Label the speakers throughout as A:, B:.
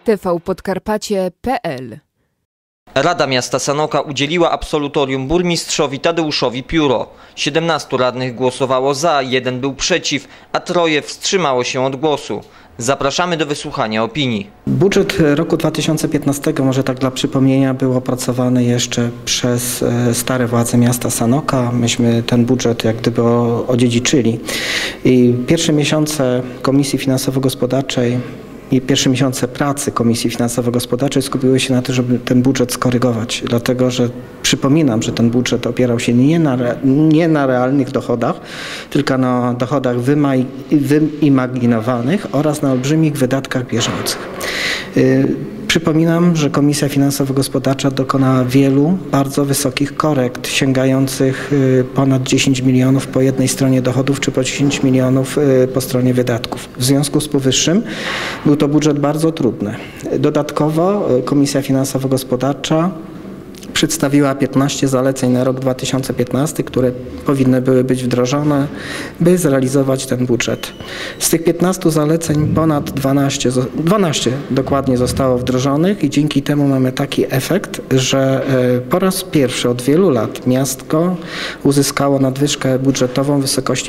A: tvpodkarpacie.pl.
B: Rada Miasta Sanoka udzieliła absolutorium burmistrzowi Tadeuszowi Pióro. 17 radnych głosowało za, 1 był przeciw, a 3 wstrzymało się od głosu. Zapraszamy do wysłuchania opinii.
C: Budżet roku 2015, może tak dla przypomnienia, był opracowany jeszcze przez stare władze miasta Sanoka. Myśmy ten budżet jak gdyby odziedziczyli. I pierwsze miesiące Komisji Finansowo-Gospodarczej i pierwsze miesiące pracy Komisji Finansowo-Gospodarczej skupiły się na tym, żeby ten budżet skorygować. Dlatego, że przypominam, że ten budżet opierał się nie na realnych dochodach, tylko na dochodach wyimaginowanych oraz na olbrzymich wydatkach bieżących. Przypominam, że Komisja Finansowo-Gospodarcza dokonała wielu bardzo wysokich korekt, sięgających ponad 10 milionów po jednej stronie dochodów, czy po 10 milionów po stronie wydatków. W związku z powyższym był to budżet bardzo trudny. Dodatkowo Komisja Finansowo-Gospodarcza przedstawiła 15 zaleceń na rok 2015, które powinny były być wdrożone, by zrealizować ten budżet. Z tych 15 zaleceń ponad 12 dokładnie zostało wdrożonych i dzięki temu mamy taki efekt, że po raz pierwszy od wielu lat miasto uzyskało nadwyżkę budżetową w wysokości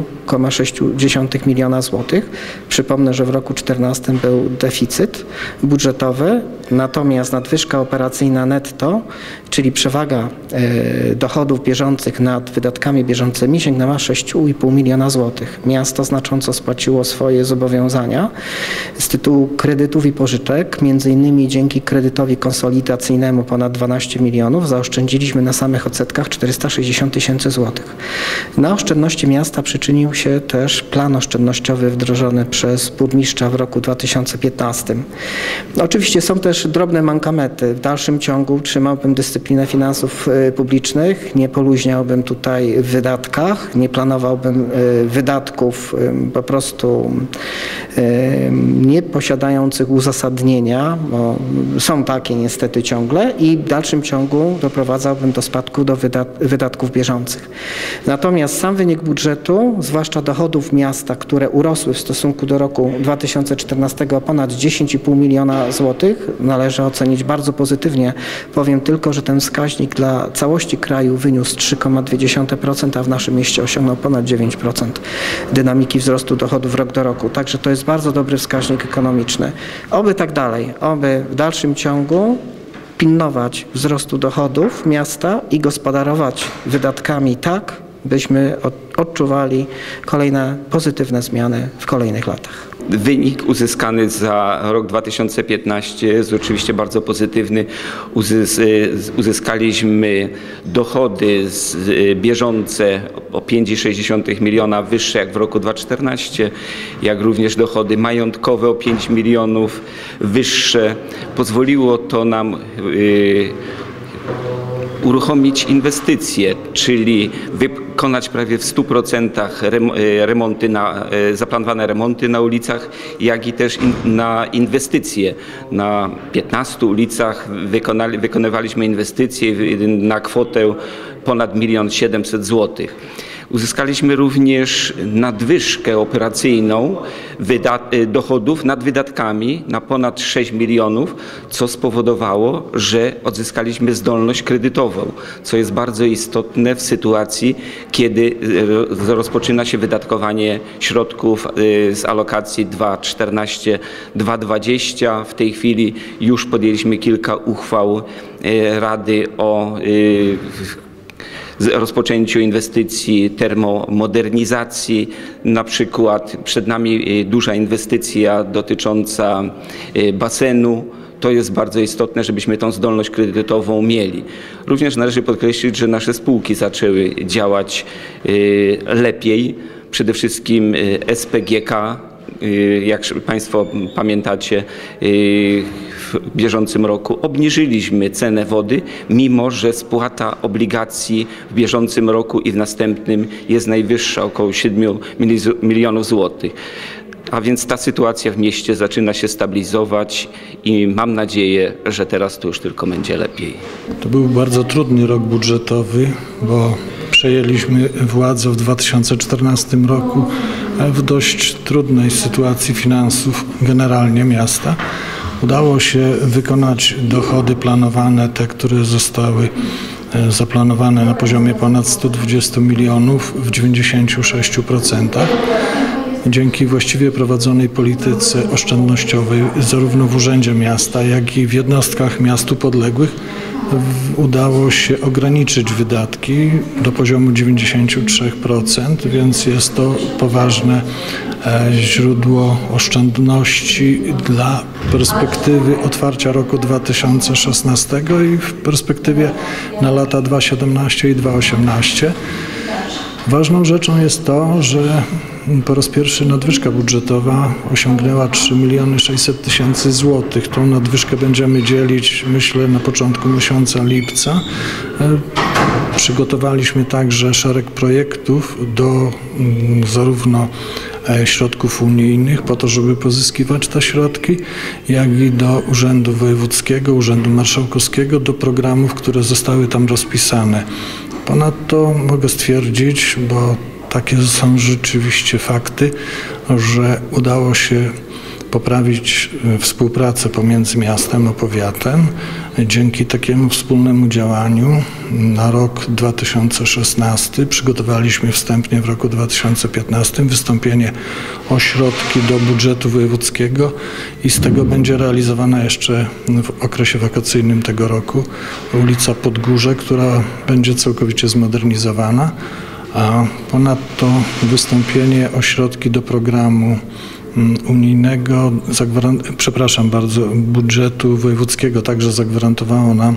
C: 5,6 miliona złotych. Przypomnę, że w roku 2014 był deficyt budżetowy, natomiast nadwyżka operacyjna netto, czyli przewaga dochodów bieżących nad wydatkami bieżącymi, sięgnęła 6,5 miliona złotych. Miasto znacząco spłaciło swoje zobowiązania z tytułu kredytów i pożyczek, między innymi dzięki kredytowi konsolidacyjnemu ponad 12 milionów zaoszczędziliśmy na samych odsetkach 460 tysięcy złotych. Na oszczędności miasta przyczynił się też plan oszczędnościowy wdrożony przez burmistrza w roku 2015. Oczywiście są też drobne mankamenty. W dalszym ciągu trzymałbym dyscyplinę finansów publicznych, nie poluźniałbym tutaj w wydatkach, nie planowałbym wydatków po prostu nie posiadających uzasadnienia, bo są takie niestety ciągle, i w dalszym ciągu doprowadzałbym do spadku wydatków bieżących. Natomiast sam wynik budżetu, zwłaszcza dochodów miasta, które urosły w stosunku do roku 2014 o ponad 10,5 miliona złotych, należy ocenić bardzo pozytywnie. Powiem tylko, że ten wskaźnik dla całości kraju wyniósł 3,2%, a w naszym mieście osiągnął ponad 9% dynamiki wzrostu dochodów rok do roku. Także to jest bardzo dobry wskaźnik ekonomiczny. Oby tak dalej, oby w dalszym ciągu pilnować wzrostu dochodów miasta i gospodarować wydatkami tak, byśmy odczuwali kolejne pozytywne zmiany w kolejnych latach.
D: Wynik uzyskany za rok 2015 jest oczywiście bardzo pozytywny. Uzyskaliśmy dochody bieżące o 5,6 miliona wyższe jak w roku 2014, jak również dochody majątkowe o 5 milionów wyższe. Pozwoliło to nam uruchomić inwestycje, czyli wykonać prawie w 100% zaplanowane remonty na ulicach, jak i też na inwestycje. Na 15 ulicach wykonywaliśmy inwestycje na kwotę ponad 1 700 000 złotych. Uzyskaliśmy również nadwyżkę operacyjną dochodów nad wydatkami na ponad 6 milionów, co spowodowało, że odzyskaliśmy zdolność kredytową, co jest bardzo istotne w sytuacji, kiedy rozpoczyna się wydatkowanie środków z alokacji 2.14, 2.20. W tej chwili już podjęliśmy kilka uchwał Rady o rozpoczęciu inwestycji termomodernizacji. Na przykład przed nami duża inwestycja dotycząca basenu. To jest bardzo istotne, żebyśmy tą zdolność kredytową mieli. Również należy podkreślić, że nasze spółki zaczęły działać lepiej. Przede wszystkim SPGK, jak Państwo pamiętacie, w bieżącym roku obniżyliśmy cenę wody, mimo że spłata obligacji w bieżącym roku i w następnym jest najwyższa, około 7 milionów złotych. A więc ta sytuacja w mieście zaczyna się stabilizować i mam nadzieję, że teraz to już tylko będzie lepiej.
E: To był bardzo trudny rok budżetowy, bo przejęliśmy władzę w 2014 roku w dość trudnej sytuacji finansów generalnie miasta. Udało się wykonać dochody planowane, te, które zostały zaplanowane na poziomie ponad 120 milionów w 96%. Dzięki właściwie prowadzonej polityce oszczędnościowej zarówno w Urzędzie Miasta, jak i w jednostkach miastu podległych udało się ograniczyć wydatki do poziomu 93%, więc jest to poważne źródło oszczędności dla perspektywy otwarcia roku 2016 i w perspektywie na lata 2017 i 2018. Ważną rzeczą jest to, że po raz pierwszy nadwyżka budżetowa osiągnęła 3 600 000 złotych. Tą nadwyżkę będziemy dzielić, myślę, na początku miesiąca lipca. Przygotowaliśmy także szereg projektów do zarówno środków unijnych po to, żeby pozyskiwać te środki, jak i do Urzędu Wojewódzkiego, Urzędu Marszałkowskiego, do programów, które zostały tam rozpisane. Ponadto mogę stwierdzić, bo takie są rzeczywiście fakty, że udało się poprawić współpracę pomiędzy miastem a powiatem. Dzięki takiemu wspólnemu działaniu na rok 2016 przygotowaliśmy wstępnie w roku 2015 wystąpienie o środki do budżetu wojewódzkiego i z tego będzie realizowana jeszcze w okresie wakacyjnym tego roku ulica Podgórze, która będzie całkowicie zmodernizowana, a ponadto wystąpienie o środki do programu unijnego, budżetu wojewódzkiego także zagwarantowało nam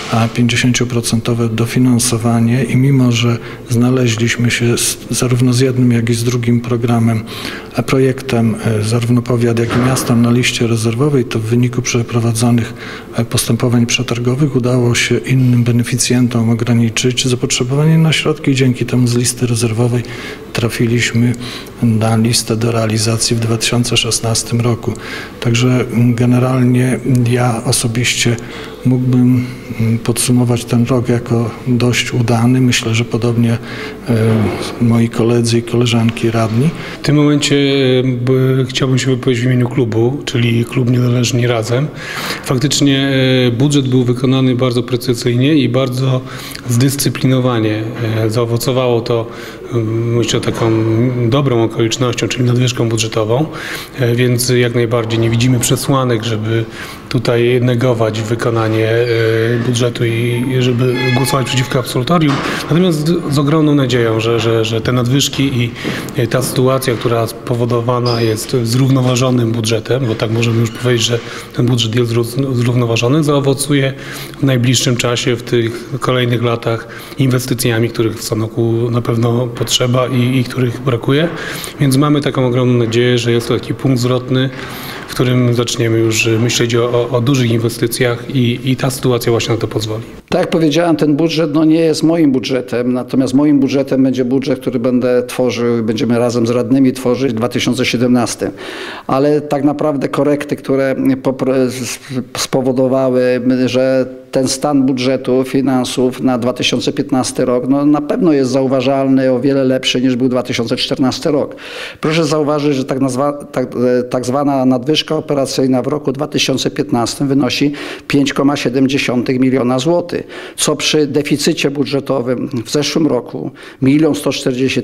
E: 50% dofinansowanie i mimo, że znaleźliśmy się zarówno z jednym, jak i z drugim projektem, zarówno powiat, jak i miastem na liście rezerwowej, to w wyniku przeprowadzonych postępowań przetargowych udało się innym beneficjentom ograniczyć zapotrzebowanie na środki i dzięki temu z listy rezerwowej trafiliśmy na listę do realizacji w 2016 roku. Także generalnie ja osobiście mógłbym podsumować ten rok jako dość udany. Myślę, że podobnie moi koledzy i koleżanki radni.
A: W tym momencie chciałbym się wypowiedzieć w imieniu klubu, czyli Klub Niezależni Razem. Faktycznie budżet był wykonany bardzo precyzyjnie i bardzo zdyscyplinowanie. Zaowocowało to, myślę, taką dobrą okolicznością, czyli nadwyżką budżetową, więc jak najbardziej nie widzimy przesłanek, żeby tutaj negować wykonanie budżetu i żeby głosować przeciwko absolutorium. Natomiast z ogromną nadzieją, że te nadwyżki i ta sytuacja, która spowodowana jest zrównoważonym budżetem, bo tak możemy już powiedzieć, że ten budżet jest zrównoważony, zaowocuje w najbliższym czasie, w tych kolejnych latach inwestycjami, których w Sanoku na pewno potrzeba i których brakuje. Więc mamy taką ogromną nadzieję, że jest to taki punkt zwrotny, w którym zaczniemy już myśleć o dużych inwestycjach i ta sytuacja właśnie na to pozwoli.
F: Tak jak powiedziałem, ten budżet nie jest moim budżetem, natomiast moim budżetem będzie budżet, który będę tworzył i będziemy razem z radnymi tworzyć w 2017. Ale tak naprawdę korekty, które spowodowały, że ten stan budżetu, finansów na 2015 rok na pewno jest zauważalny, o wiele lepszy niż był 2014 rok. Proszę zauważyć, że tak zwana nadwyżka operacyjna w roku 2015 wynosi 5,7 miliona złotych, co przy deficycie budżetowym w zeszłym roku 1 140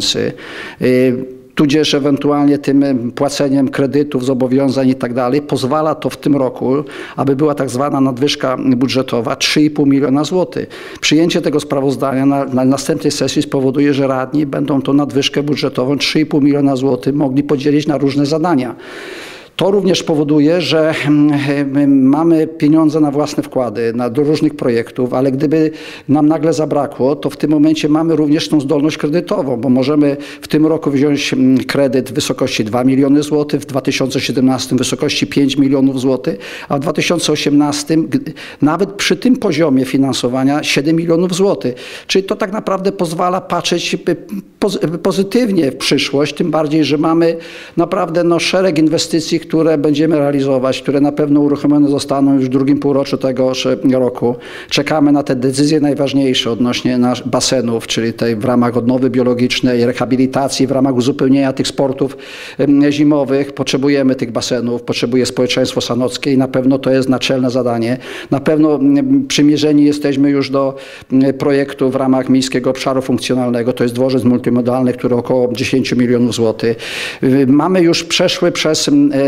F: 000, tudzież ewentualnie tym płaceniem kredytów, zobowiązań i tak dalej, pozwala to w tym roku, aby była tak zwana nadwyżka budżetowa 3,5 miliona złotych. Przyjęcie tego sprawozdania na następnej sesji spowoduje, że radni będą tą nadwyżkę budżetową 3,5 miliona złotych mogli podzielić na różne zadania. To również powoduje, że mamy pieniądze na własne wkłady, do różnych projektów, ale gdyby nam nagle zabrakło, to w tym momencie mamy również tą zdolność kredytową, bo możemy w tym roku wziąć kredyt w wysokości 2 miliony złotych, w 2017 w wysokości 5 milionów złotych, a w 2018 nawet przy tym poziomie finansowania 7 milionów złotych. Czyli to tak naprawdę pozwala patrzeć pozytywnie w przyszłość, tym bardziej, że mamy naprawdę szereg inwestycji, które będziemy realizować, które na pewno uruchomione zostaną już w drugim półroczu tego roku. Czekamy na te decyzje najważniejsze odnośnie basenów, czyli tej w ramach odnowy biologicznej, rehabilitacji, w ramach uzupełnienia tych sportów zimowych. Potrzebujemy tych basenów, potrzebuje społeczeństwo sanockie i na pewno to jest naczelne zadanie. Na pewno przymierzeni jesteśmy już do projektu w ramach Miejskiego Obszaru Funkcjonalnego. To jest dworzec multimodalny, który około 10 milionów złotych. Mamy już przeszły przez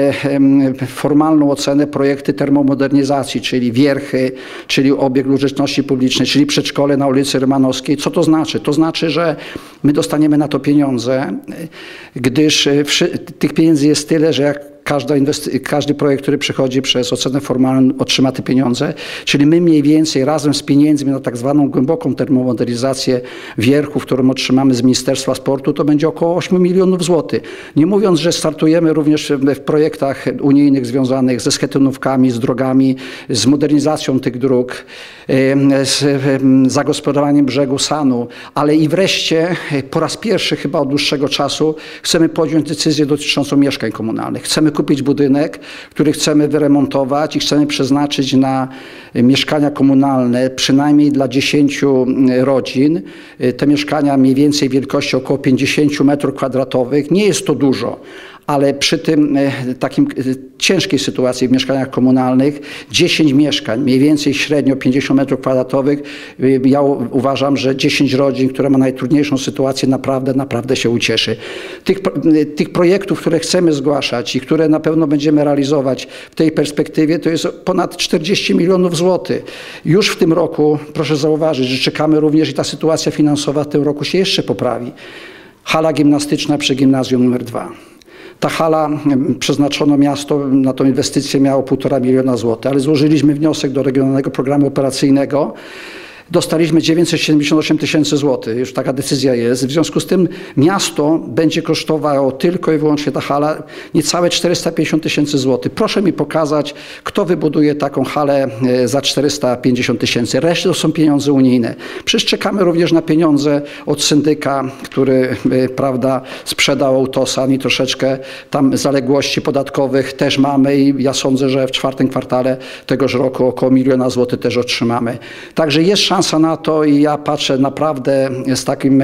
F: formalną ocenę projekty termomodernizacji, czyli wierchy, czyli obiekt użyteczności publicznej, czyli przedszkole na ulicy Rymanowskiej. Co to znaczy? To znaczy, że my dostaniemy na to pieniądze, gdyż tych pieniędzy jest tyle, że jak każdy projekt, który przychodzi przez ocenę formalną, otrzyma te pieniądze, czyli my mniej więcej razem z pieniędzmi na tak zwaną głęboką termomodernizację wierchów, którą otrzymamy z Ministerstwa Sportu, to będzie około 8 milionów złotych. Nie mówiąc, że startujemy również w projektach unijnych związanych ze schetynówkami, z drogami, z modernizacją tych dróg, z zagospodarowaniem brzegu Sanu, ale i wreszcie po raz pierwszy chyba od dłuższego czasu chcemy podjąć decyzję dotyczącą mieszkań komunalnych. Chcemy kupić budynek, który chcemy wyremontować i chcemy przeznaczyć na mieszkania komunalne, przynajmniej dla 10 rodzin. Te mieszkania mniej więcej wielkości około 50 m². Nie jest to dużo, ale przy tym takim ciężkiej sytuacji w mieszkaniach komunalnych 10 mieszkań, mniej więcej średnio 50 m², ja uważam, że 10 rodzin, które ma najtrudniejszą sytuację, naprawdę się ucieszy. Tych projektów, które chcemy zgłaszać i które na pewno będziemy realizować w tej perspektywie, to jest ponad 40 milionów złotych. Już w tym roku, proszę zauważyć, że czekamy również i ta sytuacja finansowa w tym roku się jeszcze poprawi. Hala gimnastyczna przy gimnazjum nr 2. Ta hala, przeznaczono miasto na tą inwestycję miało 1,5 miliona złotych, ale złożyliśmy wniosek do Regionalnego Programu Operacyjnego. Dostaliśmy 978 tysięcy złotych, już taka decyzja jest. W związku z tym miasto będzie kosztowało tylko i wyłącznie ta hala niecałe 450 tysięcy złotych. Proszę mi pokazać, kto wybuduje taką halę za 450 tysięcy. Resztę to są pieniądze unijne. Przecież czekamy również na pieniądze od syndyka, który sprzedał Autosan i troszeczkę tam zaległości podatkowych też mamy i ja sądzę, że w 4. kwartale tegoż roku około 1 miliona złotych też otrzymamy. Także jest szansa na to i ja patrzę naprawdę z takim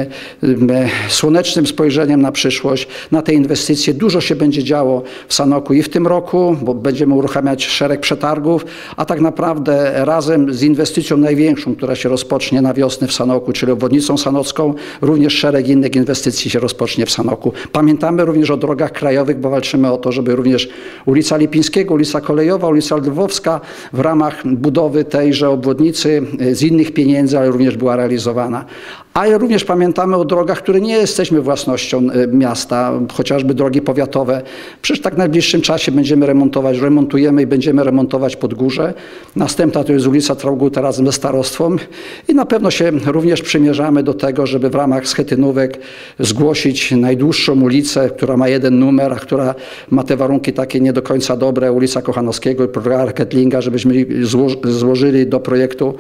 F: słonecznym spojrzeniem na przyszłość, na te inwestycje. Dużo się będzie działo w Sanoku i w tym roku, bo będziemy uruchamiać szereg przetargów, a tak naprawdę razem z inwestycją największą, która się rozpocznie na wiosnę w Sanoku, czyli obwodnicą sanocką, również szereg innych inwestycji się rozpocznie w Sanoku. Pamiętamy również o drogach krajowych, bo walczymy o to, żeby również ulica Lipińskiego, ulica Kolejowa, ulica Lwowska w ramach budowy tejże obwodnicy z innych pieniędzy, ale również była realizowana. Ale również pamiętamy o drogach, które nie jesteśmy własnością miasta, chociażby drogi powiatowe. Przecież tak w najbliższym czasie będziemy remontujemy i będziemy remontować Podgórze. Następna to jest ulica Traugutta razem ze starostwem i na pewno się również przymierzamy do tego, żeby w ramach schetynówek zgłosić najdłuższą ulicę, która ma 1 numer, a która ma te warunki takie nie do końca dobre, ulica Kochanowskiego i Prolegara Kettlinga, żebyśmy złożyli do projektu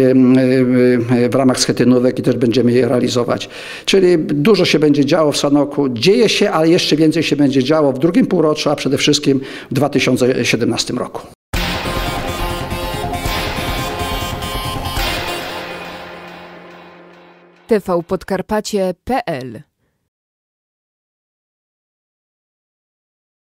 F: w ramach schetynówek i też będziemy je realizować. Czyli dużo się będzie działo w Sanoku. Dzieje się, ale jeszcze więcej się będzie działo w drugim półroczu, a przede wszystkim w 2017 roku.
G: tvpodkarpacie.pl